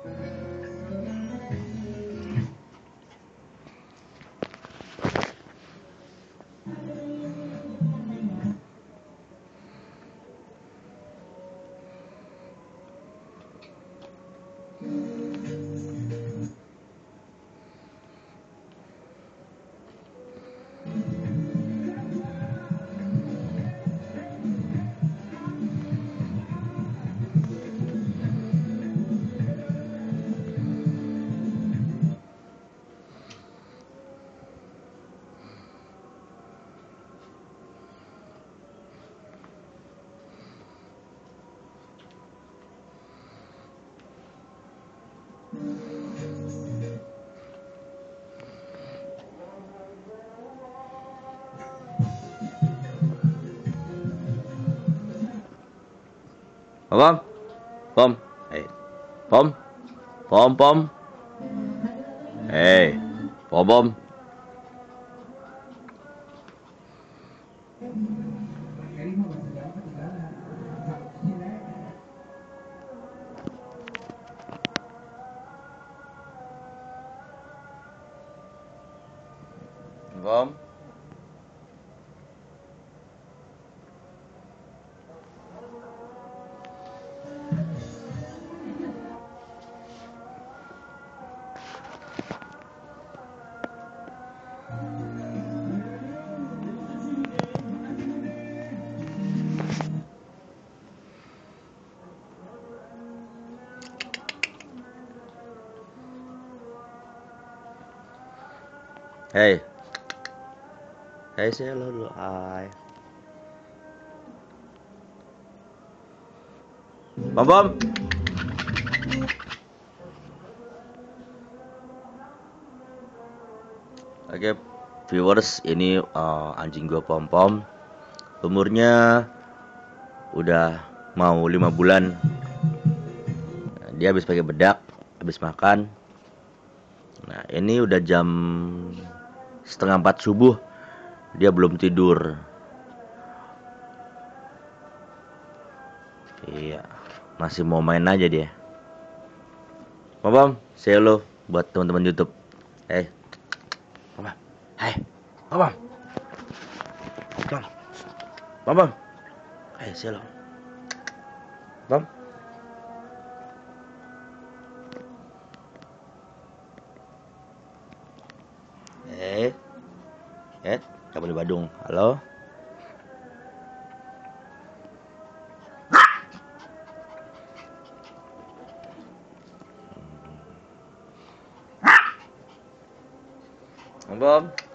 Pom, pom, hey, pom, pom, pom, hey, pom, pom, pom. Hey, hey, say hello dulu, hai. Pom, pom. Oke, viewers, ini anjing gua Pom Pom. Umurnya udah mau 5 bulan. Dia habis pakai bedak, habis makan. Nah, ini udah jam setengah 4 subuh. Dia belum tidur. Iya, masih mau main aja dia. Pom Pom, say hello buat teman-teman YouTube. Hey, Pom Pom. Hai, Pom Pom. Pom, Pom Pom. Hey, say hello. Pom. Kamu di Badung. Halo. Pom Pom.